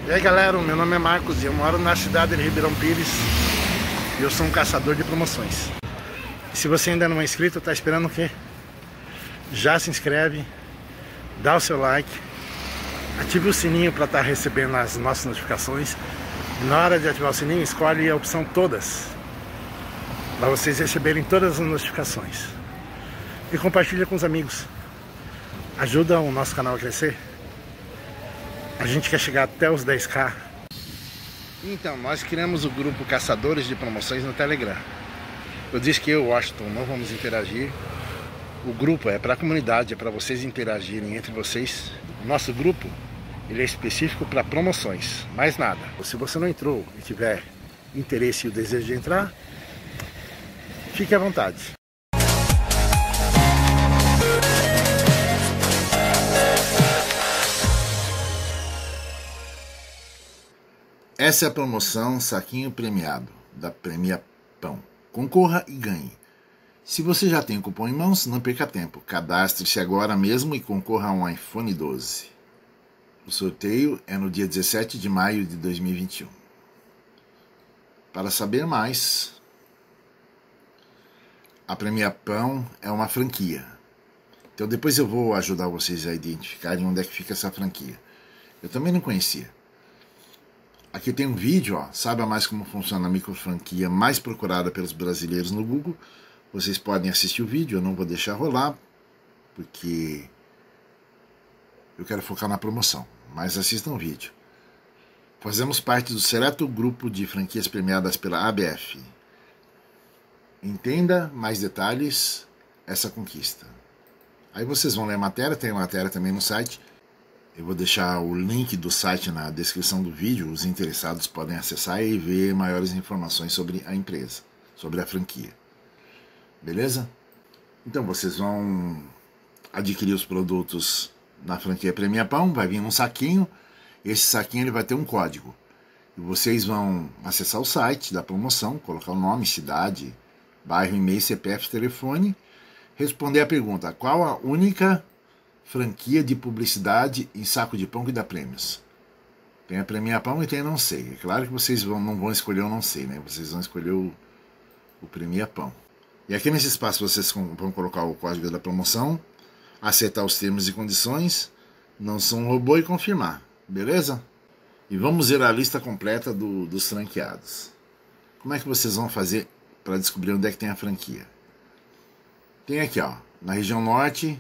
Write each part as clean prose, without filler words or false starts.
E aí galera, meu nome é Marcos e eu moro na cidade de Ribeirão Pires e eu sou um caçador de promoções. E se você ainda não é inscrito, tá esperando o quê? Já se inscreve, dá o seu like, ative o sininho para estar recebendo as nossas notificações. E na hora de ativar o sininho, escolhe a opção todas, para vocês receberem todas as notificações. E compartilha com os amigos. Ajuda o nosso canal a crescer. A gente quer chegar até os 10k. Então, nós criamos o grupo Caçadores de Promoções no Telegram. Eu disse que eu e o Washington não vamos interagir. O grupo é para a comunidade, é para vocês interagirem entre vocês. O nosso grupo, ele é específico para promoções, mais nada. Se você não entrou e tiver interesse e o desejo de entrar, fique à vontade. Essa é a promoção Saquinho Premiado, da Premia Pão. Concorra e ganhe. Se você já tem o cupom em mãos, não perca tempo. Cadastre-se agora mesmo e concorra a um iPhone 12. O sorteio é no dia 17 de maio de 2021. Para saber mais, a Premia Pão é uma franquia. Então depois eu vou ajudar vocês a identificarem onde é que fica essa franquia. Eu também não conhecia. Aqui tem um vídeo, ó, saiba mais como funciona a microfranquia mais procurada pelos brasileiros no Google. Vocês podem assistir o vídeo, eu não vou deixar rolar, porque eu quero focar na promoção, mas assistam o vídeo. Fazemos parte do seleto grupo de franquias premiadas pela ABF. Entenda mais detalhes essa conquista. Aí vocês vão ler a matéria, tem a matéria também no site. Eu vou deixar o link do site na descrição do vídeo, os interessados podem acessar e ver maiores informações sobre a empresa, sobre a franquia. Beleza? Então vocês vão adquirir os produtos na franquia Premia Pão, vai vir um saquinho, esse saquinho ele vai ter um código. E vocês vão acessar o site da promoção, colocar o nome, cidade, bairro, e-mail, CPF, telefone, responder a pergunta: qual a única franquia de publicidade em saco de pão que dá prêmios? Tem a Premia Pão e tem a Não Sei. É claro que vocês não vão escolher o Não Sei, né? Vocês vão escolher o Premia Pão. E aqui nesse espaço vocês vão colocar o código da promoção, aceitar os termos e condições, não sou um robô, e confirmar. Beleza? E vamos ver a lista completa dos franqueados. Como é que vocês vão fazer para descobrir onde é que tem a franquia? Tem aqui, ó, na região norte,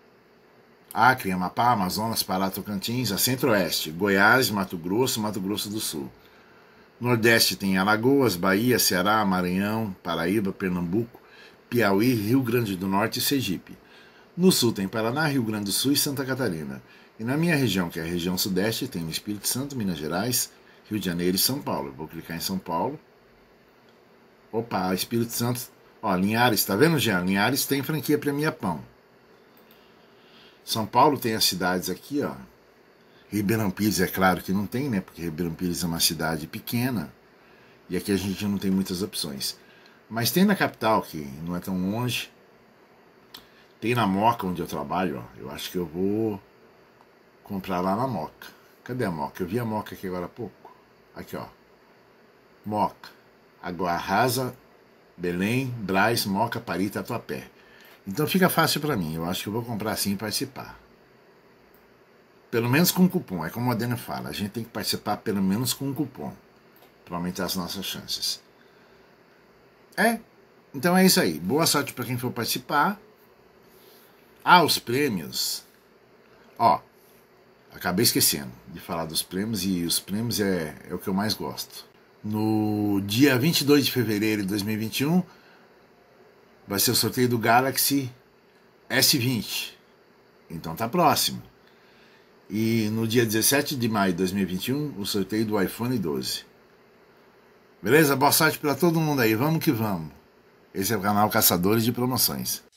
Acre, Amapá, Amazonas, Pará, Tocantins, a Centro-Oeste, Goiás, Mato Grosso do Sul. Nordeste tem Alagoas, Bahia, Ceará, Maranhão, Paraíba, Pernambuco, Piauí, Rio Grande do Norte e Sergipe. No Sul tem Paraná, Rio Grande do Sul e Santa Catarina. E na minha região, que é a região Sudeste, tem Espírito Santo, Minas Gerais, Rio de Janeiro e São Paulo. Eu vou clicar em São Paulo. Opa, Espírito Santo. Ó, Linhares, tá vendo, Jean? Linhares tem franquia Premia Pão. São Paulo tem as cidades aqui, ó. Ribeirão Pires é claro que não tem, né? Porque Ribeirão Pires é uma cidade pequena e aqui a gente não tem muitas opções. Mas tem na capital, que não é tão longe. Tem na Moca, onde eu trabalho, ó. Eu acho que eu vou comprar lá na Moca. Cadê a Moca? Eu vi a Moca aqui agora há pouco. Aqui, ó. Moca, Água Rasa, Belém, Brás, Moca, Pari, Tatuapé. Então fica fácil para mim, eu acho que eu vou comprar assim e participar. Pelo menos com um cupom, é como a Dani fala, a gente tem que participar pelo menos com um cupom, para aumentar as nossas chances. Então é isso aí, boa sorte para quem for participar. Os prêmios. Ó, acabei esquecendo de falar dos prêmios, e os prêmios é o que eu mais gosto. No dia 22 de fevereiro de 2021, vai ser o sorteio do Galaxy S20. Então tá próximo. E no dia 17 de maio de 2021, o sorteio do iPhone 12. Beleza? Boa sorte para todo mundo aí. Vamos que vamos. Esse é o canal Caçadores de Promoções.